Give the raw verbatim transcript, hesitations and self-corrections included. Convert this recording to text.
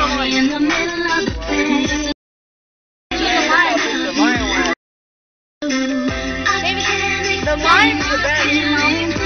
in the middle of the bed. The lion's the best.